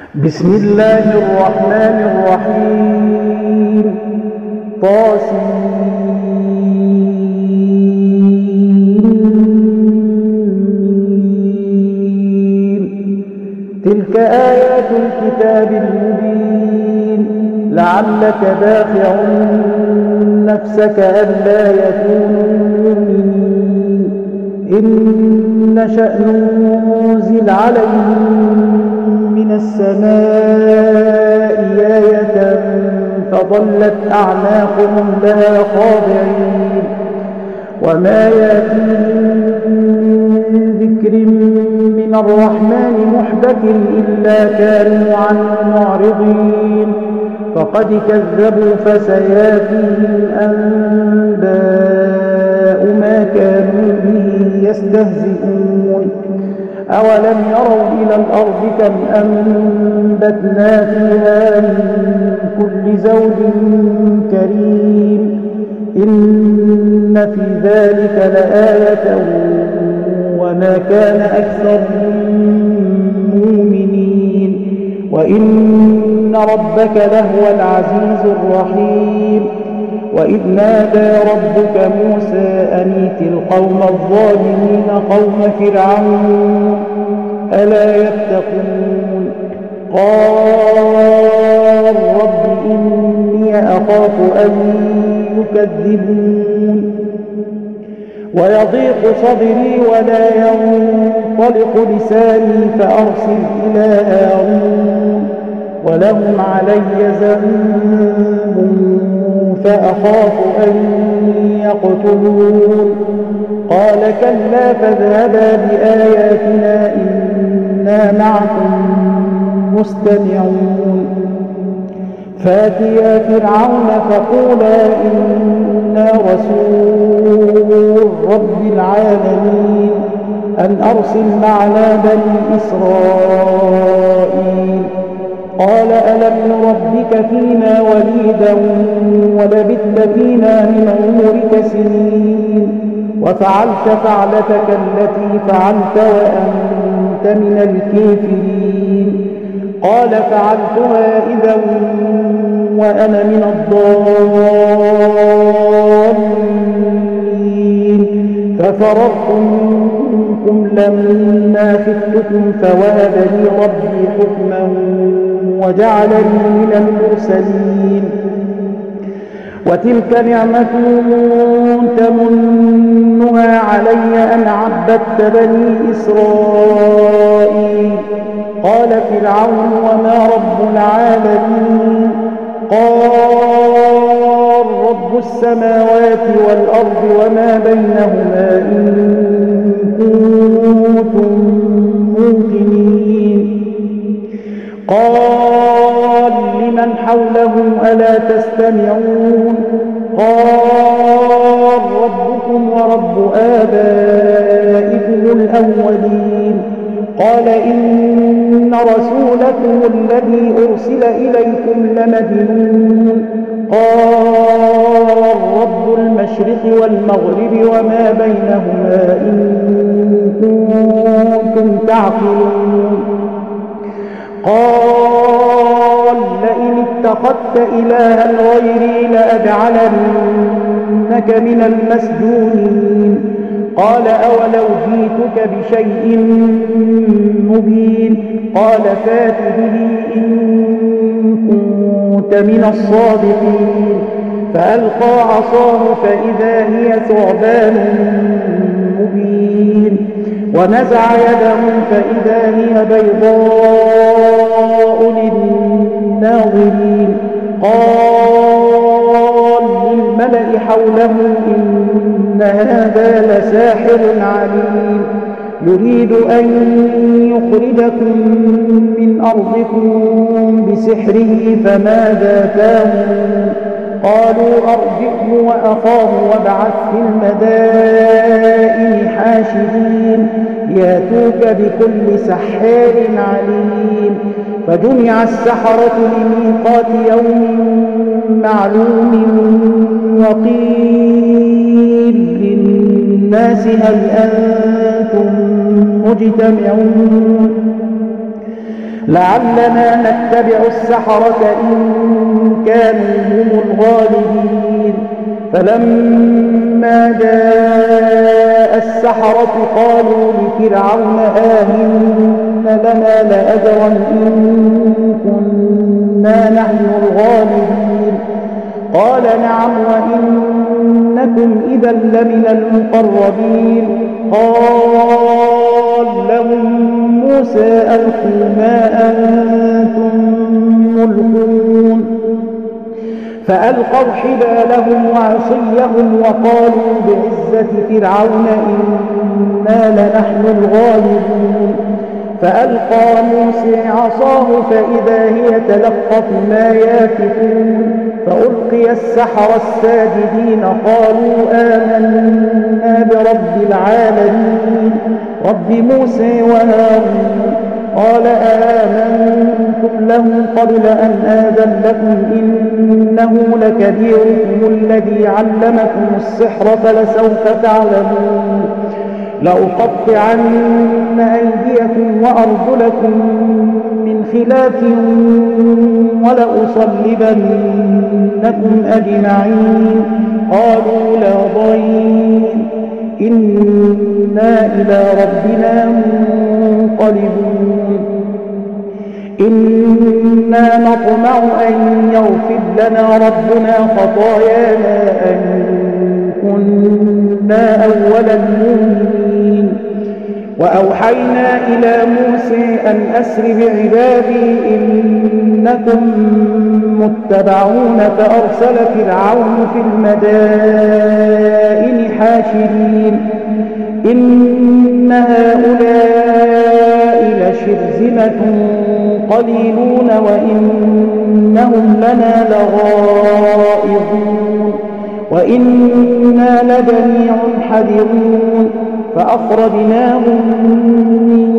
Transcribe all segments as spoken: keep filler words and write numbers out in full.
بسم الله الرحمن الرحيم. طاسين. تلك آيات الكتاب المبين. لعلك باخع نفسك ألا يكونوا مؤمنين إن نشأ ننزل عليهم من السماء آية فظلت أعناقهم لها خاضعين وما يأتيهم من ذكر من الرحمن محدث إلا كانوا عنه معرضين فقد كذبوا فسيأتيهم أنباء ما كانوا به يستهزئون أولم يروا إلى الأرض كم أنبتنا فيها من كل زوج كريم إن في ذلك لآية وما كان أكثرهم مؤمنين وإن ربك لهو العزيز الرحيم وإذ نادى ربك موسى أن ائت القوم الظالمين قوم فرعون ألا يتقون قال رب إني أخاف أن يكذبون ويضيق صدري ولا ينطلق لساني فأرسل إلى هارون ولهم علي ذنب فأخاف أن يقتلون قال كلا فاذهبا بآياتنا إنا معكم مستمعون فاتيا فرعون فقولا إنا رسول رب العالمين أن أرسل معنا بني إسرائيل قال ألم نربك فينا وليدا ولبثت فينا من عمرك سنين وفعلت فعلتك التي فعلت وأنت من الكافرين قال فعلتها إذا وأنا من الضالين ففررت منكم لما خفتكم فوهب لي ربي حكما وجعلني من المرسلين وتلك نعمة تمنها علي أن عبدت بني إسرائيل قال فرعون وما رب العالمين قال رب السماوات والأرض وما بينهما إن كنتم موقنين قال لمن حوله ألا تستمعون قال ربكم ورب آبائكم الأولين قال إن رسولكم الذي أرسل إليكم لمجنون قال رب المشرق والمغرب وما بينهما إن كنتم تعقلون قال لئن اتخذت إلها غيري لأجعلنك من المسجونين قال أولو جئتك بشيء مبين قال فات به إن كنت من الصادقين فألقى عصاه فإذا هي ثعبان مبين ونزع يده فإذا هي بيضاء للناظرين قال للملأ حوله إن هذا لساحر عليم يريد أن يخرجكم من أرضكم بسحره فماذا تامرون قالوا أرجئه وأخاه وابعث في المدائن حاشرين ياتوك بكل سحار عليم فجمع السحرة لميقات يوم معلوم وقيل للناس هل أنتم مجتمعون لعلنا نتبع السحرة إن كانوا هم الغالبين. فلما جاء السحرة قالوا لفرعون آمن لنا لأجرا إن كنا نحن الغالبين. قال نعم وإنكم إذا لمن المقربين. قال لهم موسى ألقوا ما أنتم ملقون. فألقوا حبالهم وعصيهم وقالوا بعزة فرعون إنا لنحن الغالبون. فألقى موسى عصاه فإذا هي تلقف ما يافكون. فألقي السحرة الساجدين قالوا آمنا برب العالمين رب موسى وهارون. قال آمنتم له قبل أن آذن لكم إنه لكبيركم الذي علمكم السحر فلسوف تعلمون. لأقطعن أيديكم وأرجلكم من خلاف ولأصلبنكم أجمعين. قالوا لا ضير إنا إلى ربنا منقلبون. إنا نطمع أن يغفر لنا ربنا خطايانا أن كنا أول المؤمنين. وأوحينا إلى موسى أن أسر بعبادي إنكم متبعون. فأرسل فرعون في المدائن حاشرين إن هؤلاء لشرذمة قليلون وإنهم لنا لغائظون وإنا لجميع حذرون. فأخرجناهم من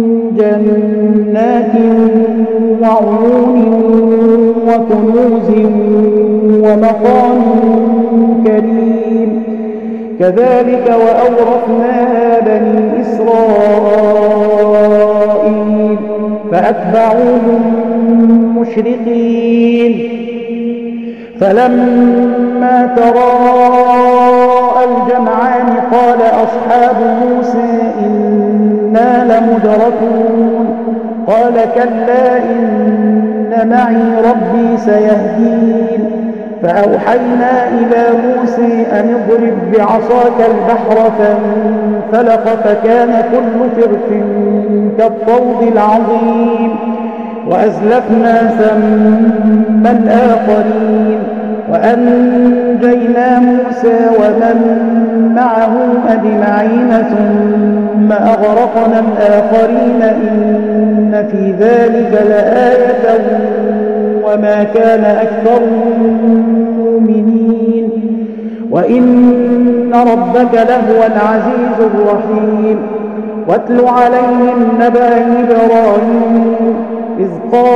جنات وعيون وكنوز ومقام كريم. كذلك وأورثناها بني إسرائيل فأتبعوهم مشرقين. فلما تراءى الجمعان قال أصحاب موسى إنا لمدركون. قال كلا إن معي ربي سيهدين. فأوحينا إلى موسى أن اضرب بعصاك البحر فانفلق فكان كل فرق كالطود العظيم. وأزلفنا ثم الآخرين وأنجينا موسى ومن معه أجمعين ثم أغرقنا الآخرين إن في ذلك لآية وما كان أكثرهم مؤمنين وإن ربك لهو العزيز الرحيم. واتل عليهم نبأ إبراهيم إذ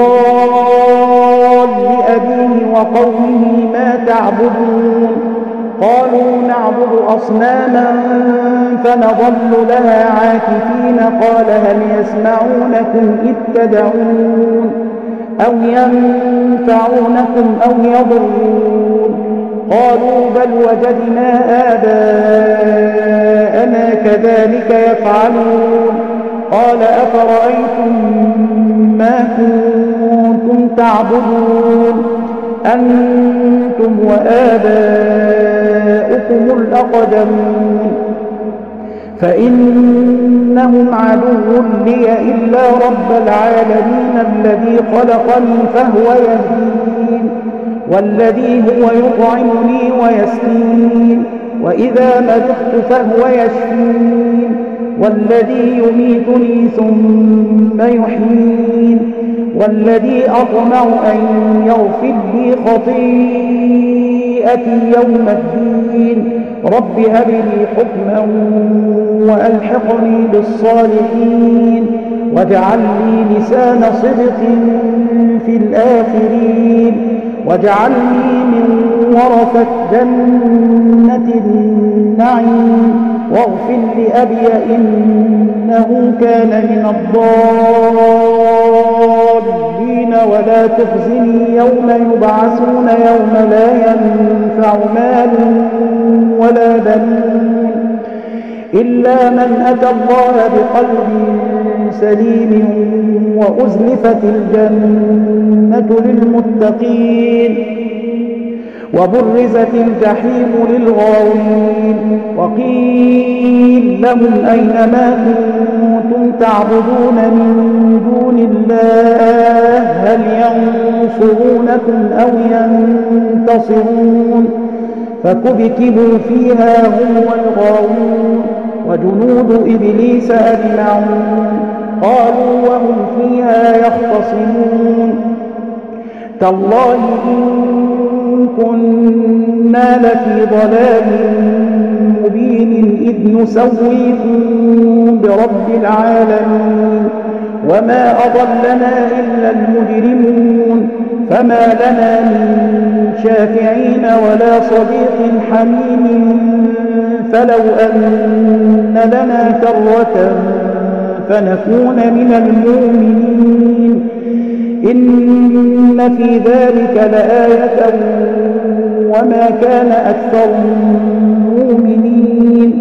قال لأبيه وقومه ما تعبدون. قالوا نعبد أصناما فنظل لها عاكفين. قال هل يسمعونكم إذ تدعون أو ينفعونكم أو يضرون. قالوا بل وجدنا آباءنا كذلك يفعلون. قال أفرأيتم ما كنتم تعبدون أنتم وآباؤكم الأقدمون فإنهم عدو لي إلا رب العالمين الذي خلقني فهو يهدين والذي هو يطعمني ويسقين وإذا مرضت فهو يشفين والذي يميتني ثم يحيين والذي أطمع أن يغفر لي خطيئتي يوم الدين. رب هب لي حكما وألحقني بالصالحين واجعل لي لسان صدق في الآخرين واجعلني من ورثة جنة النعيم واغفر لأبي إنه كان من الضالين ولا تخزني يوم يبعثون يوم لا ينفع مال ولا بنون إلا من أتى الله بقلب سليم وأزلفت الجنة للمتقين وبرزت الجحيم للغاوين وقيل لهم أين ما كنتم تعبدون من دون الله هل ينصرونكم أو ينتصرون فكبكبوا فيها هم والغاوون وجنود إبليس أجمعون قالوا وهم فيها يختصمون تالله إن كنا لفي ضلال مبين إذ نسويكم برب العالمين وما أضلنا إلا المجرمون فما لنا من شافعين ولا صديق حميم فلو أن لنا كرة فنكون من المؤمنين إن في ذلك لآية وما كان أكثرهم مؤمنين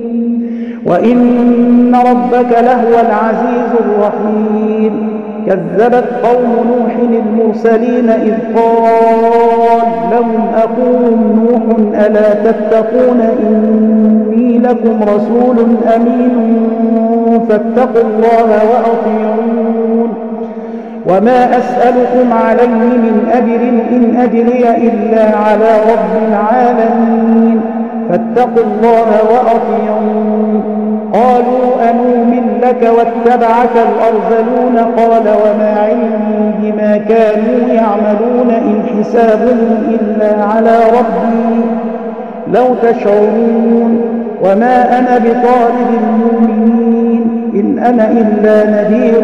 وإن ربك لهو العزيز الرحيم كذبت قوم نوح المرسلين إذ قال لهم أخوهم نوح ألا تتقون إني لكم رسول أمين فاتقوا الله وأطيعون وما أسألكم عليه من أجر إن أجري إلا على رب العالمين فاتقوا الله وأطيعون قالوا أنؤمن لك واتبعك الأرذلون قال وما علمي بما كانوا يعملون إن حسابهم إلا على ربي لو تشعرون وما أنا بطارد المؤمنين إن أنا إلا نذير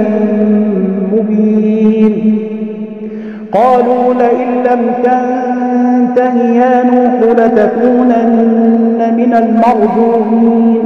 مبين قالوا لئن لم تنته يا نوح لتكونن من المرجومين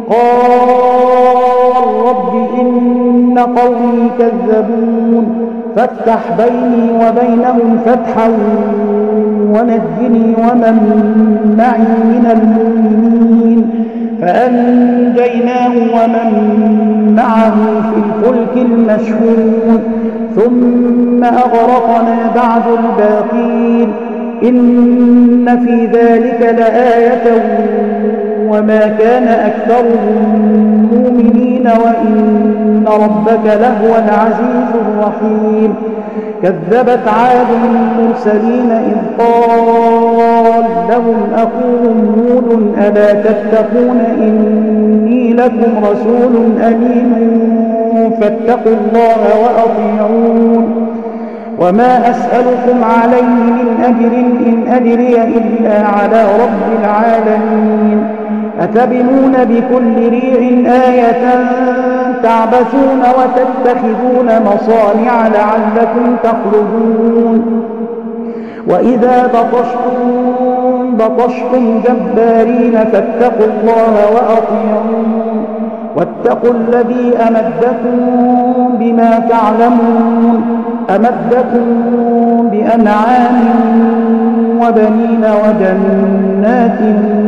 قال رب إن قومي كذبون فافتح بيني وبينهم فتحا ونجني ومن معي من المؤمنين فأنجيناه ومن معه في الفلك المشحون ثم أغرقنا بعد الباقين إن في ذلك لآية وما كان أكثرهم مؤمنين وإن ربك لهو العزيز الرحيم كذبت عاد المرسلين إذ قال لهم أخوهم هود ألا تتقون إني لكم رسول أمين فاتقوا الله وأطيعون وما أسألكم عليه من أجر إن أجري إلا على رب العالمين أتبنون بكل ريع آية تعبثون وتتخذون مصانع لعلكم تخلدون وإذا بطشتم بطشتم جبارين فاتقوا الله وأطيعون واتقوا الذي أمدكم بما تعلمون أمدكم بأنعام وبنين وجنات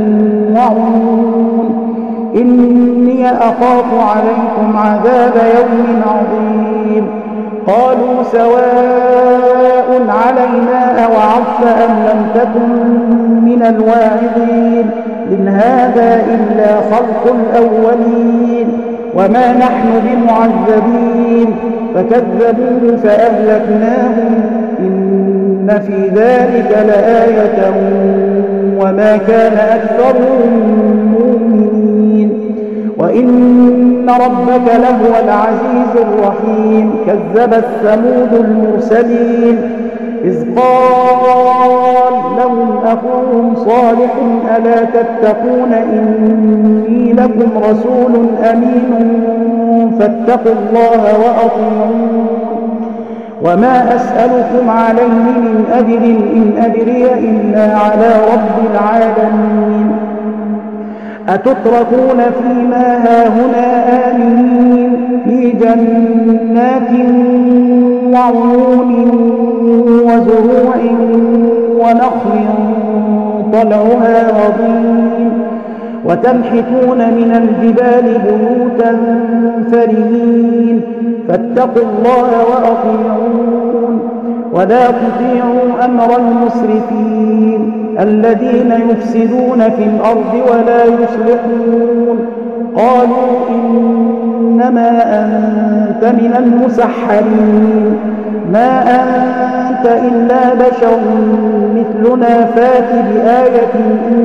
وعيون إني أخاف عليكم عذاب يوم عظيم قالوا سواء علينا أوعظت أم لم تكن من الواعظين إن هذا إلا خلق الأولين وما نحن بمعذبين فكذبوه فأهلكناهم إن في ذلك لآية وما كان أكثرهم مؤمنين وإن ربك لهو العزيز الرحيم كذبت ثمود المرسلين إذ قال لهم أخوهم صالح ألا تتقون إني لكم رسول أمين فاتقوا الله وأطيعون وما أسألكم عليه من أجر إن أجري إلا على رب العالمين أتتركون فيما هاهنا آمنين في جنات وعيون وزروع ونخل طلعها هضيم وتنحتون من الجبال بيوتا فرهين فاتقوا الله وأطيعون ولا تطيعوا أمر المسرفين الذين يفسدون في الأرض ولا يصلحون قالوا إنما أنت من المسحرين ما أنت إلا بشر مثلنا فات بآية إن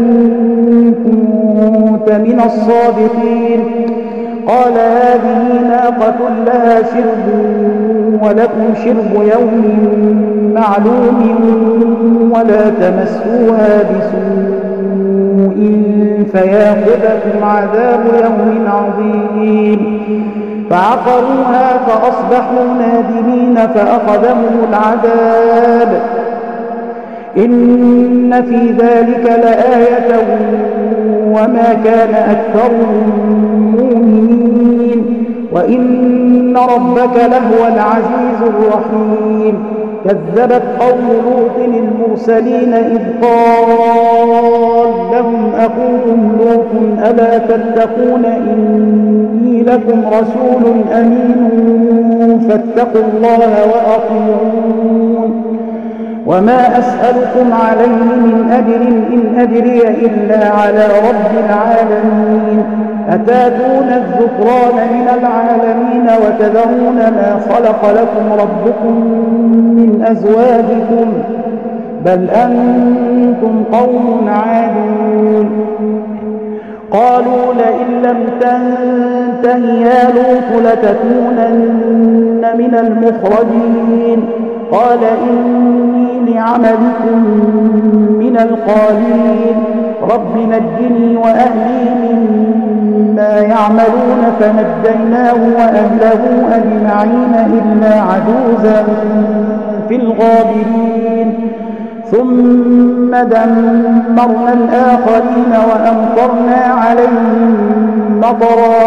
كنت من الصادقين قال هذه ناقة لها شرب ولكم شرب يوم معلوم ولا تمسوها بسوء فياخذكم عذاب يوم عظيم فعقروها فأصبحوا نادمين فأخذهم العذاب إن في ذلك لآية وما كان أكثرهم مؤمنين وإن ربك لهو العزيز الرحيم كذبت قوم لوط المرسلين إذ قال لهم أخوهم لوط ألا تتقون إني لكم رسول أمين فاتقوا الله وأطيعون وما أسألكم عليه من أجر إن أجري إلا على رب العالمين أتاتون الذكران من العالمين وتذرون ما خلق لكم ربكم من أزواجكم بل أنتم قوم عادون قالوا لئن لم تنته يا لوط لتكونن من المخرجين قال إني لعملكم من القالين رب نجني وأهلي مما يعملون فنجيناه وأهله أجمعين إلا عجوزا في الغابرين ثم دمرنا الآخرين وأمطرنا عليهم مطرا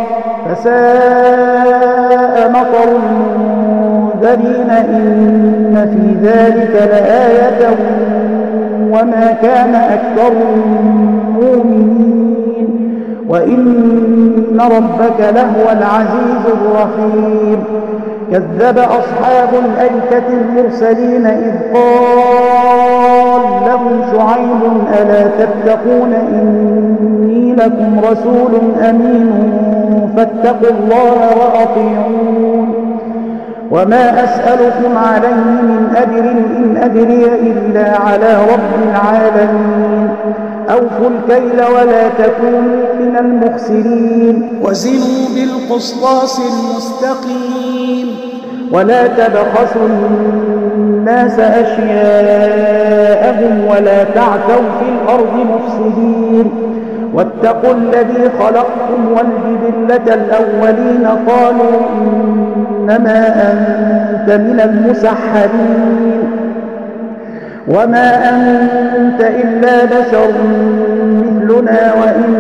فساء مطر المنذرين إن في ذلك لآية وما كان أكثرهم مؤمنين وإن ربك لهو العزيز الرحيم كذب أصحاب الأيكة المرسلين إذ قال لهم شعيب ألا تتقون إني لكم رسول أمين فاتقوا الله وأطيعون وما أسألكم عليه من أجر إن أجري إلا على رب العالمين أوفوا الكيل ولا تكونوا من المخسرين وزنوا بالقسطاس المستقيم ولا تبخسوا الناس أشياءهم ولا تعثوا في الأرض مفسدين واتقوا الذي خلقكم والجبلة الأولين قالوا إنما أنت من المسحرين وما أنت إلا بشر مثلنا وإن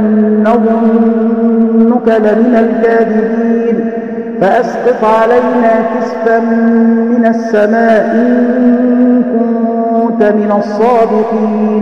نظنك لمن الكاذبين فأسقط علينا كسفا من السماء إن كنت من الصادقين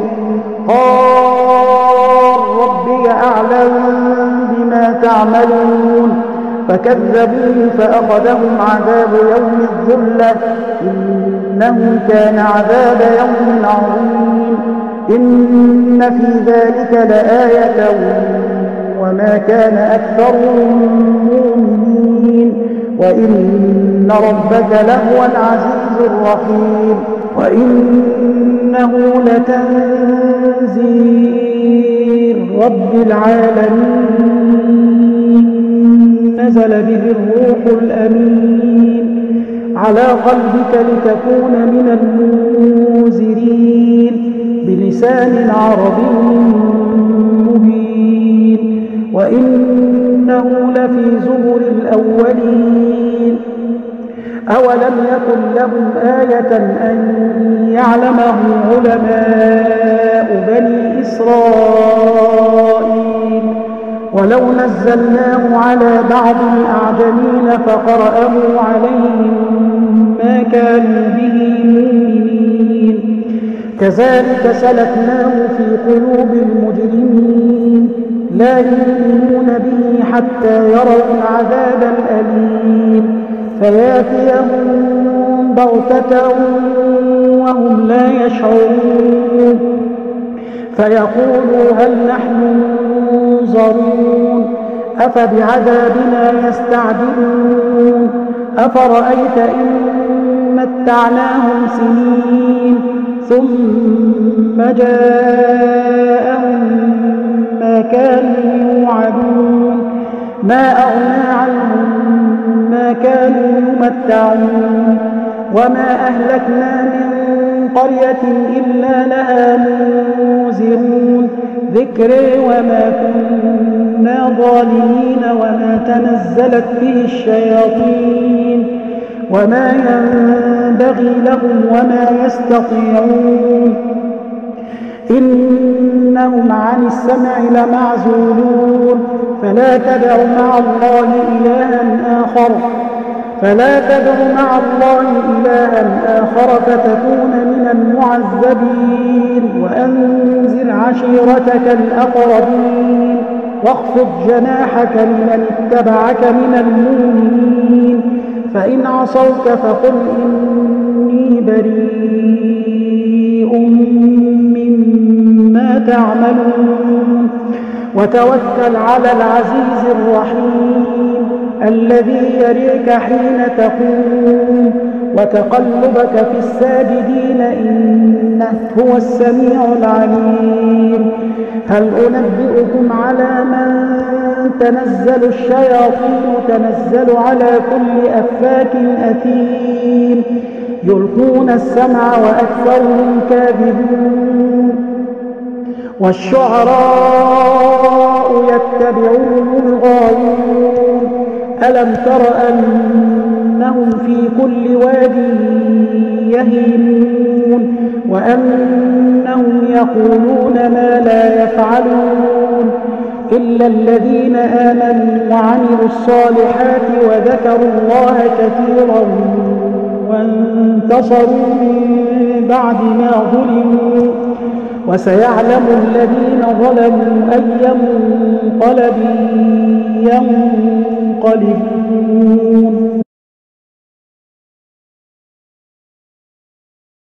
قال ربي أعلم بما تعملون فكذبوه فأخذهم عذاب يوم الظلة إنه كان عذاب يوم عظيم إن في ذلك لآية وما كان أكثرهم مؤمنين وإن ربك لهو العزيز الرحيم وإنه لتنزيل رب العالمين نزل به الروح الأمين على قلبك لتكون من المنذرين بلسان عربي مبين وإنه لفي زبر الأولين أولم يكن لهم آية أن يعلمه علماء بني إسرائيل ولو نزلناه على بعض الأعجمين فقرأه عليهم ما كانوا به مؤمنين كذلك سلكناه في قلوب المجرمين لا يؤمنون به حتى يروا العذاب الأليم فياتيهم بغتة وهم لا يشعرون فيقولوا هل نحن منظرون أفبعذابنا يستعجلون أفرأيت إن متعناهم سنين ثم جاءهم ما كانوا يوعدون ما أغنى عنهم ما كانوا يمتعون وما أهلكنا من قرية إلا لها منذرون ذكري وما كنا ظالمين وما تنزلت به الشياطين وما ينبغي لهم وما يستطيعون إنهم عن السمع لمعزولون فلا تدع مع الله إلها آخر فلا تدع مع الله إلها آخر فتكون من المعذبين وأنذر عشيرتك الأقربين واخفض جناحك لمن اتبعك من المؤمنين فإن عصوك فقل إني بريء مما تعملون وتوكل على العزيز الرحيم الذي يريك حين تقوم وتقلبك في الساجدين إنه هو السميع العليم هل أنبئكم على من تنزل الشياطين تنزل على كل أفاك أثيم يلقون السمع وأكثرهم كاذبون والشعراء يتبعون الغاوون ألم تر أنهم في كل واد يهيمون وأنهم يقولون ما لا يفعلون إلا الذين آمنوا وعملوا الصالحات وذكروا الله كثيرا وانتصروا من بعد ما ظلموا وسيعلم الذين ظلموا أي منقلب ينقلبون